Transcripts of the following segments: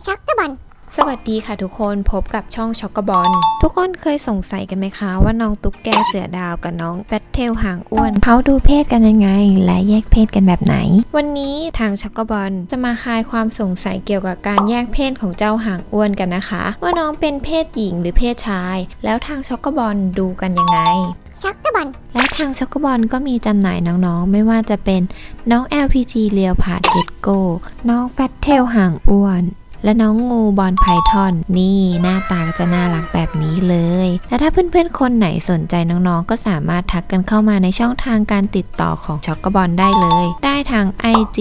ช็อกโกบอลสวัสดีค่ะทุกคนพบกับช่องช็อกโกบอลทุกคนเคยสงสัยกันไหมคะว่าน้องตุ๊กแกเสือดาวกับน้องแฟตเทลหางอ้วนเขาดูเพศกันยังไงและแยกเพศกันแบบไหนวันนี้ทางช็อกโกบอลจะมาคลายความสงสัยเกี่ยวกับการแยกเพศของเจ้าหางอ้วนกันนะคะว่าน้องเป็นเพศหญิงหรือเพศชายแล้วทางช็อกโกบอลดูกันยังไงช็อกโกบอลและทางช็อกโกบอลก็มีจำหน่ายน้องๆไม่ว่าจะเป็นน้อง LPG เลียวผาดเกตโกน้องแฟตเทลหางอ้วนและน้องงูบอลไพทอนนี่หน้าตาจะน่ารักแบบนี้เลยและถ้าเพื่อนๆคนไหนสนใจน้องๆก็สามารถทักกันเข้ามาในช่องทางการติดต่อของช็อกโกบอลได้เลยได้ทาง IG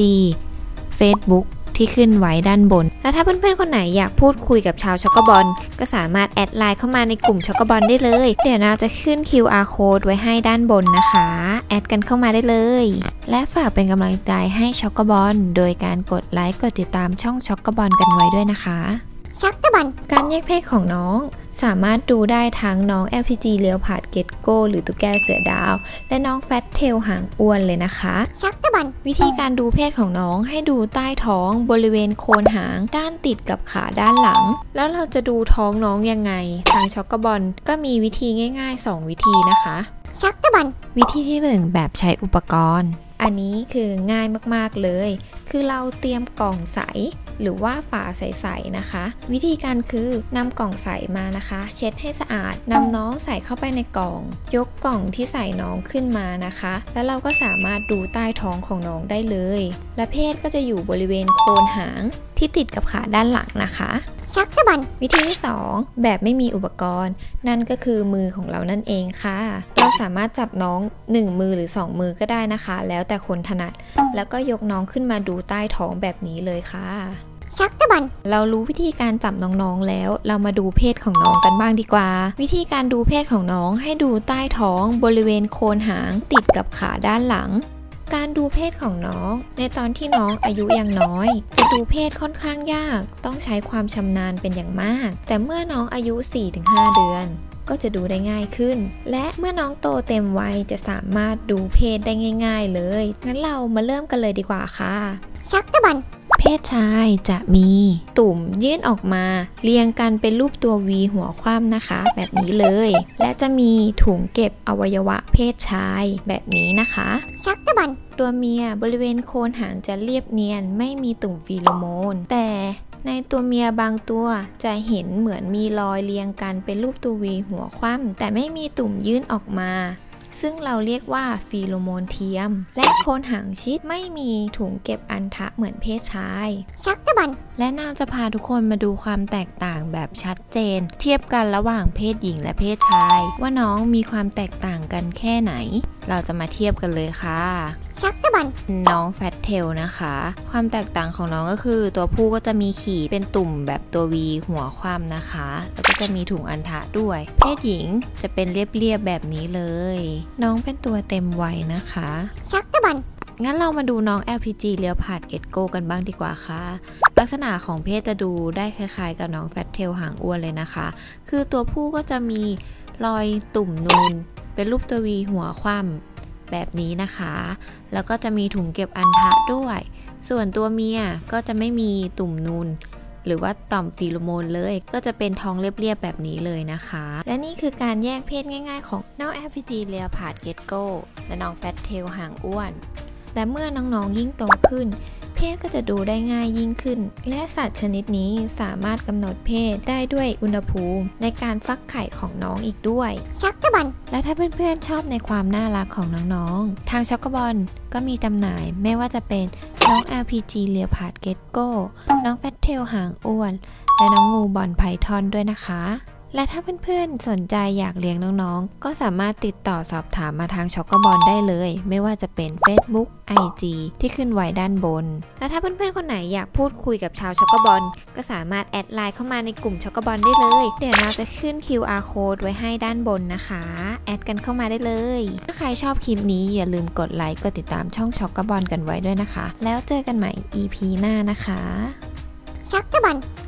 Facebook ที่ขึ้นไว้ด้านบนและถ้าเพื่อนๆคนไหนอยากพูดคุยกับชาวช็อกโกบอลก็สามารถแอดไลน์เข้ามาในกลุ่มช็อกโกบอลได้เลยเดี๋ยวเราจะขึ้น QR code ไว้ให้ด้านบนนะคะแอดกันเข้ามาได้เลยและฝากเป็นกำลังใจให้ช็อกโกบอลโดยการกดไลค์กดติดตามช่องช็อกโกบอลกันไว้ด้วยนะคะช็อกโกบอลการแยกเพศของน้องสามารถดูได้ทั้งน้อง LPG เลียวผาดเกตโกหรือตุ๊กแกเสือดาวและน้องแฟตเทลหางอ้วนเลยนะคะช็อกโกบอลวิธีการดูเพศของน้องให้ดูใต้ท้องบริเวณโคนหางด้านติดกับขาด้านหลังแล้วเราจะดูท้องน้องยังไงทางช็อกโกบอลก็มีวิธีง่ายๆ2วิธีนะคะช็อกโกบอลวิธีที่1แบบใช้อุปกรณ์อันนี้คือง่ายมากๆเลยคือเราเตรียมกล่องใสหรือว่าฝาใสๆนะคะวิธีการคือนำกล่องใสมานะคะเช็ดให้สะอาดนำน้องใส่เข้าไปในกล่องยกกล่องที่ใส่น้องขึ้นมานะคะแล้วเราก็สามารถดูใต้ท้องของน้องได้เลยและเพศก็จะอยู่บริเวณโคนหางที่ติดกับขาด้านหลังนะคะช็อกโกบอลวิธีที่2แบบไม่มีอุปกรณ์นั่นก็คือมือของเรานั่นเองค่ะเราสามารถจับน้อง1มือหรือ2มือก็ได้นะคะแล้วแต่คนถนัดแล้วก็ยกน้องขึ้นมาดูใต้ท้องแบบนี้เลยค่ะช็อกโกบอลเรารู้วิธีการจับน้องๆแล้วเรามาดูเพศของน้องกันบ้างดีกว่าวิธีการดูเพศของน้องให้ดูใต้ท้องบริเวณโคนหางติดกับขาด้านหลังการดูเพศของน้องในตอนที่น้องอายุยังน้อยจะดูเพศค่อนข้างยากต้องใช้ความชำนาญเป็นอย่างมากแต่เมื่อน้องอายุ 4-5 เดือนก็จะดูได้ง่ายขึ้นและเมื่อน้องโตเต็มวัยจะสามารถดูเพศได้ง่ายๆเลยงั้นเรามาเริ่มกันเลยดีกว่าค่ะช็อกโกบอลเพศชายจะมีตุ่มยื่นออกมาเรียงกันเป็นรูปตัว V หัวคว่ำนะคะแบบนี้เลยและจะมีถุงเก็บอวัยวะเพศชายแบบนี้นะคะช็อกโกบอลตัวเมียบริเวณโคนหางจะเรียบเนียนไม่มีตุ่มฟีโรโมนแต่ในตัวเมียบางตัวจะเห็นเหมือนมีรอยเรียงกันเป็นรูปตัว V หัวคว่ำแต่ไม่มีตุ่มยื่นออกมาซึ่งเราเรียกว่าฟีโรโมนเทียมและโคนหางชิดไม่มีถุงเก็บอัณฑะเหมือนเพศชายช็อกโกบอลและน่าจะพาทุกคนมาดูความแตกต่างแบบชัดเจนเทียบกันระหว่างเพศหญิงและเพศชายว่าน้องมีความแตกต่างกันแค่ไหนเราจะมาเทียบกันเลยค่ะช็อกโกบอลน้องแฟตเทลนะคะความแตกต่างของน้องก็คือตัวผู้ก็จะมีขีดเป็นตุ่มแบบตัว V หัวคว่ำนะคะแล้วก็จะมีถุงอัณฑะด้วยเพศหญิงจะเป็นเรียบๆแบบนี้เลยน้องเป็นตัวเต็มวัยนะคะช็อกโกบอลงั้นเรามาดูน้อง LPG เลียวผาดเกตโกกันบ้างดีกว่าค่ะลักษณะของเพศจะดูได้คล้ายๆกับน้องแฟตเทลหางอ้วนเลยนะคะคือตัวผู้ก็จะมีรอยตุ่มนูนเป็นรูปตัว V หัวคว่ำแบบนี้นะคะแล้วก็จะมีถุงเก็บอัณฑะด้วยส่วนตัวเมียก็จะไม่มีตุ่มนูนหรือว่าต่อมฟีโรโมนเลยก็จะเป็นท้องเรียบๆแบบนี้เลยนะคะและนี่คือการแยกเพศง่ายๆของน้อง LPG เลียวผาดเกตโกและน้องแฟตเทลหางอ้วนและเมื่อน้องๆยิ่งโตขึ้นเพศก็จะดูได้ง่ายยิ่งขึ้นและสัตว์ชนิดนี้สามารถกำหนดเพศได้ด้วยอุณหภูมิในการฟักไข่ของน้องอีกด้วยช็อกโกบอลและถ้าเพื่อนๆชอบในความน่ารักของน้องๆทางช็อกโกบอลก็มีจำหน่ายไม่ว่าจะเป็นน้อง LPG เลียวผาดเกตโกน้องแฟตเทลหางอ้วนและน้องงูบอลไพทอนด้วยนะคะและถ้าเพื่อนๆสนใจอยากเลี้ยงน้องๆก็สามารถติดต่อสอบถามมาทางช็อกโกบอลได้เลยไม่ว่าจะเป็น Facebook IG ที่ขึ้นไว้ด้านบนและถ้าเพื่อนๆคนไหนอยากพูดคุยกับชาวช็อกโกบอลก็สามารถแอดไลน์เข้ามาในกลุ่มช็อกโกบอลได้เลยเดี๋ยวเราจะขึ้น QR code ไว้ให้ด้านบนนะคะแอดกันเข้ามาได้เลยถ้าใครชอบคลิปนี้อย่าลืมกดไลค์กดติดตามช่องช็อกโกบอลกันไว้ด้วยนะคะแล้วเจอกันใหม่ EP หน้านะคะช็อกโกบอล